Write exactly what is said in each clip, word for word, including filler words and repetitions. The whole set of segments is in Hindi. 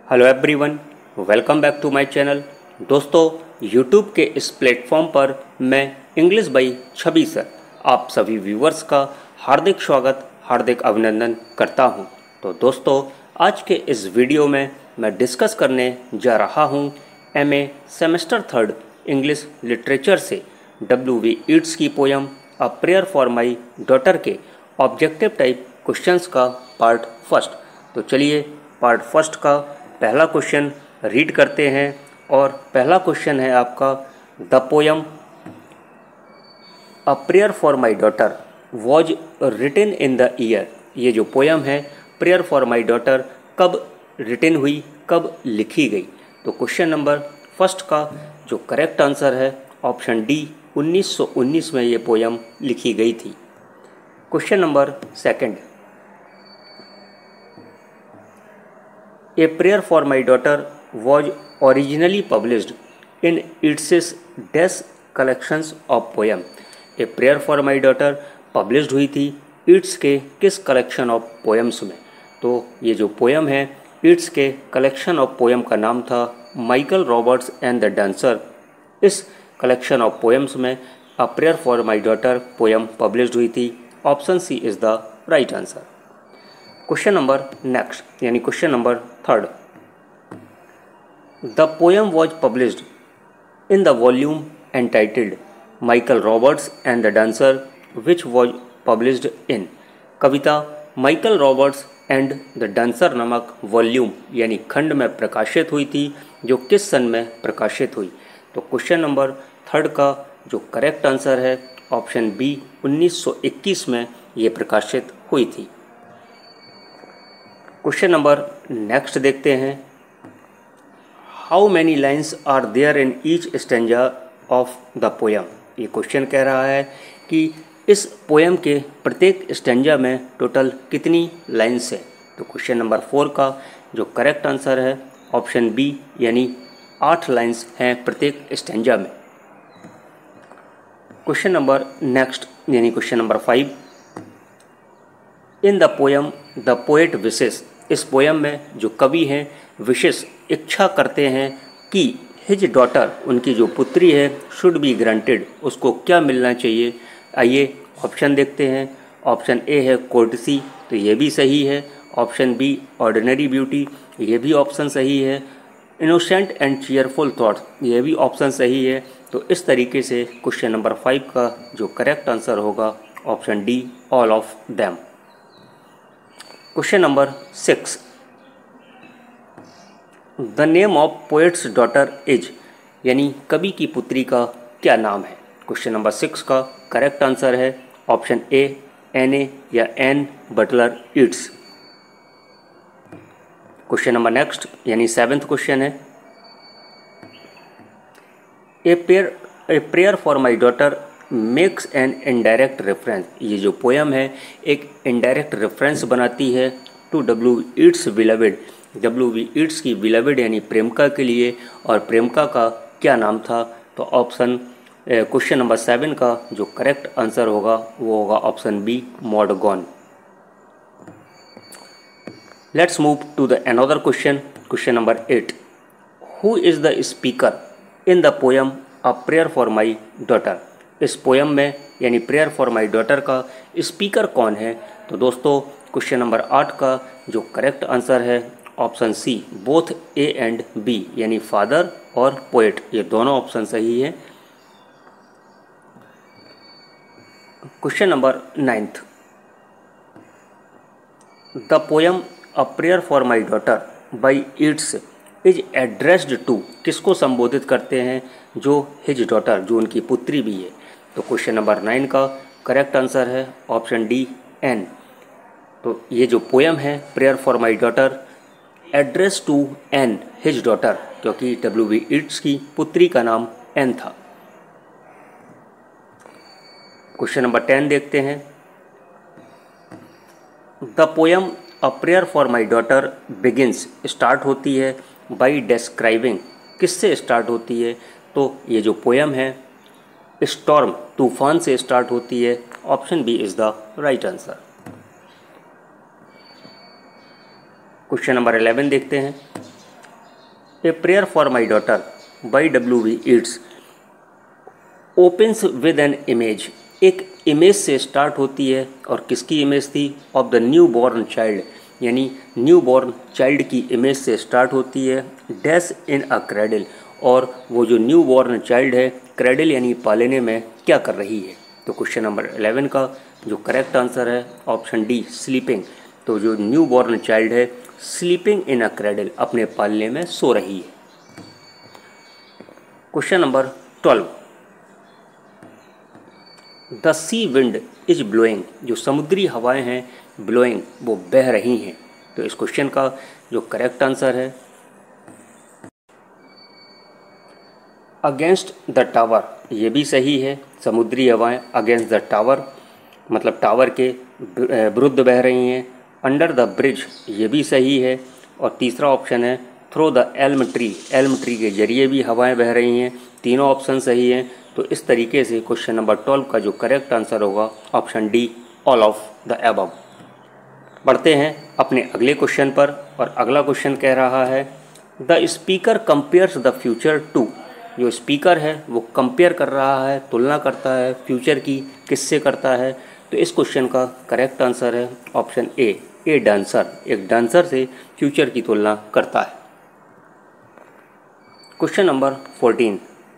Hello everyone, welcome back to my channel. दोस्तों, यूट्यूब के इस प्लेटफॉर्म पर मैं इंग्लिश बाई छवि सर आप सभी व्यूवर्स का हार्दिक स्वागत, हार्दिक अभिनंदन करता हूं। तो दोस्तों, आज के इस वीडियो में मैं डिस्कस करने जा रहा हूं MA semester third English literature से डब्ल्यू वी ईट्स की poem a prayer for my daughter के ऑब्जेक्टिव टाइप क्वेश्चंस का पार्ट फर्स्ट। तो चलिए पार्ट फर्स्ट का पहला क्वेश्चन रीड करते हैं। और पहला क्वेश्चन है आपका, the poem a prayer for my daughter was written in the year. ये जो पोयम है प्रेयर फॉर माई डॉटर कब रिटन हुई, कब लिखी गई? तो क्वेश्चन नंबर फर्स्ट का जो करेक्ट आंसर है ऑप्शन डी, उन्नीस सौ उन्नीस में ये पोयम लिखी गई थी। Question number second, a prayer for my daughter was originally published in its dash collections of poem. A prayer for my daughter published हुई थी इट्स के किस कलेक्शन ऑफ पोएम्स में? तो ये जो पोयम है इट्स के कलेक्शन ऑफ पोयम का नाम था Michael Roberts and the dancer. इस कलेक्शन ऑफ पोएम्स में a prayer for my daughter poem published हुई थी। Option C is the right answer. Question number next यानी question number third, the poem was published in the volume entitled Michael Roberts and the dancer which was published in. कविता Michael Roberts and the dancer नामक वॉल्यूम यानी खंड में प्रकाशित हुई थी, जो किस सन में प्रकाशित हुई? तो क्वेश्चन नंबर थर्ड का जो करेक्ट आंसर है ऑप्शन बी, उन्नीस सौ इक्कीस में ये प्रकाशित हुई थी। क्वेश्चन नंबर नेक्स्ट देखते हैं, how many lines are there in each stanza of the poem. ये क्वेश्चन कह रहा है कि इस पोयम के प्रत्येक स्टेंजा में टोटल कितनी लाइन्स है? तो क्वेश्चन नंबर फोर का जो करेक्ट आंसर है ऑप्शन बी यानी आठ लाइन्स हैं प्रत्येक स्टेंजा में। क्वेश्चन नंबर नेक्स्ट यानी question number five, in the poem the poet wishes. इस पोयम में जो कवि हैं विशेष इच्छा करते हैं कि हिज डॉटर, उनकी जो पुत्री है, शुड बी ग्रांटेड, उसको क्या मिलना चाहिए? आइए ऑप्शन देखते हैं। ऑप्शन ए है कोर्टसी, तो ये भी सही है। ऑप्शन बी ऑर्डिनरी ब्यूटी, ये भी ऑप्शन सही है। इनोसेंट एंड चीयरफुल थॉट्स, ये भी ऑप्शन सही है। तो इस तरीके से क्वेश्चन नंबर फाइव का जो करेक्ट आंसर होगा option D, all of them. Question number six, the name of poet's daughter is, यानी कवि की पुत्री का क्या नाम है? क्वेश्चन नंबर सिक्स का करेक्ट आंसर है ऑप्शन ए, एन ए या Anne Butler Yeats. Question number next यानी सेवेंथ क्वेश्चन है, a prayer a prayer for my daughter makes an indirect reference. ये जो पोयम है एक इनडायरेक्ट रेफरेंस बनाती है to W Yeats beloved, W we Yeats की बिलवेड यानी प्रेमिका के लिए। और प्रेमिका का क्या नाम था? तो ऑप्शन क्वेश्चन नंबर सेवन का जो करेक्ट आंसर होगा वो होगा option B, Maud Gonne. Let's move to the another question, question number eight, who is the speaker in the poem a prayer for my daughter. इस पोयम में यानी प्रेयर फॉर माई डॉटर का स्पीकर कौन है? तो दोस्तों क्वेश्चन नंबर आठ का जो करेक्ट आंसर है option C, both A and B, यानी फादर और पोएट, ये दोनों ऑप्शन सही है। Question number ninth, the poem a prayer for my daughter by Yeats is addressed to, किसको संबोधित करते हैं? जो हिज डॉटर, जो उनकी पुत्री भी है। तो क्वेश्चन नंबर नाइन का करेक्ट आंसर है ऑप्शन डी, एन। तो ये जो पोयम है prayer for my daughter address to Anne, his daughter, क्योंकि डब्ल्यू वी ईट्स की पुत्री का नाम एन था। क्वेश्चन नंबर टेन देखते हैं, the poem a prayer for my daughter begins, start होती है बाई डिस्क्राइबिंग, किससे स्टार्ट होती है? तो ये जो पोयम है स्टॉर्म, तूफान से स्टार्ट होती है। Option B is the right answer. Question number eleven देखते हैं, a prayer for my daughter by W we Yeats opens with an image. एक इमेज से स्टार्ट होती है और किसकी इमेज थी? Of the new born child, यानी न्यू बॉर्न चाइल्ड की इमेज से स्टार्ट होती है। डैश इन अ क्रेडल, और वो जो न्यू बॉर्न चाइल्ड है क्रेडल यानी पालने में क्या कर रही है? तो क्वेश्चन नंबर इलेवन का जो करेक्ट आंसर है ऑप्शन डी स्लीपिंग। तो जो न्यू बॉर्न चाइल्ड है स्लीपिंग इन अ क्रेडल, अपने पालने में सो रही है। Question number twelve, the sea wind is blowing. जो समुद्री हवाएं हैं ब्लोइंग, वो बह रही हैं। तो इस क्वेश्चन का जो करेक्ट आंसर है अगेंस्ट द टावर, ये भी सही है। समुद्री हवाएं अगेंस्ट द टावर मतलब टावर के विरुद्ध बह रही हैं। अंडर द ब्रिज, ये भी सही है। और तीसरा ऑप्शन है through the elm tree, elm tree के जरिए भी हवाएं बह रही हैं। तीनों ऑप्शन सही हैं। तो इस तरीके से क्वेश्चन नंबर ट्वेल्व का जो करेक्ट आंसर होगा option D all of the above. बढ़ते हैं अपने अगले क्वेश्चन पर, और अगला क्वेश्चन कह रहा है the speaker compares the future to. जो स्पीकर है वो कंपेयर कर रहा है, तुलना करता है फ्यूचर की, किससे करता है? तो इस क्वेश्चन का करेक्ट आंसर है ऑप्शन ए ए डांसर। एक डांसर से फ्यूचर की तुलना करता है। Question number fourteen,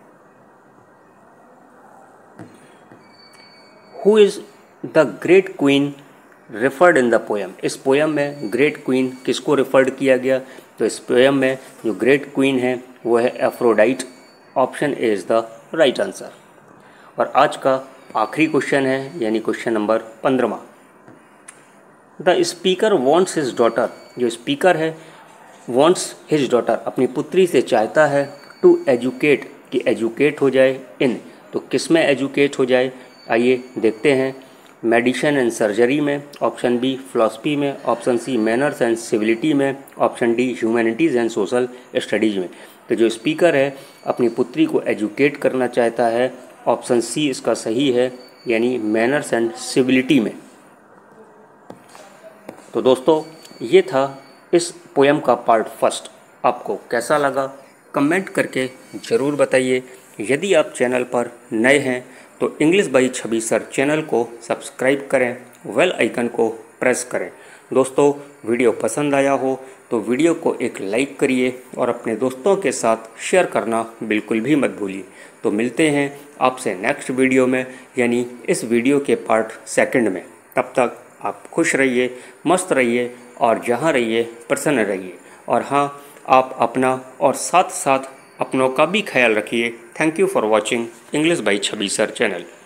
who is the great queen referred in the poem. इस पोएम में ग्रेट क्वीन किसको रेफर्ड किया गया? तो इस पोएम में जो ग्रेट क्वीन है वो है Aphrodite. Option A is the right answer. और आज का आखिरी क्वेश्चन है, यानी क्वेश्चन नंबर पंद्रहवां, the speaker wants his daughter. जो स्पीकर है वॉन्ट्स हिज डॉटर, अपनी पुत्री से चाहता है टू एजुकेट, कि एजुकेट हो जाए इन। तो किस में एजुकेट हो जाए? आइए देखते हैं। मेडिसिन एंड सर्जरी में, ऑप्शन बी फिलॉसफी में, option C manners and civility में, option D humanities and social studies में। तो जो स्पीकर है अपनी पुत्री को एजुकेट करना चाहता है, ऑप्शन सी इसका सही है, यानी मैनर्स एंड सिविलिटी में। तो दोस्तों ये था इस पोएम का पार्ट फर्स्ट। आपको कैसा लगा कमेंट करके ज़रूर बताइए। यदि आप चैनल पर नए हैं तो English by Chhavi sir channel को सब्सक्राइब करें, बेल आइकन को प्रेस करें। दोस्तों वीडियो पसंद आया हो तो वीडियो को एक लाइक करिए और अपने दोस्तों के साथ शेयर करना बिल्कुल भी मत भूलिए। तो मिलते हैं आपसे नेक्स्ट वीडियो में, यानी इस वीडियो के पार्ट सेकंड में। तब तक आप खुश रहिए, मस्त रहिए और जहाँ रहिए प्रसन्न रहिए। और हाँ, आप अपना और साथ साथ अपनों का भी ख्याल रखिए। Thank you for watching English by Chhavi sir channel.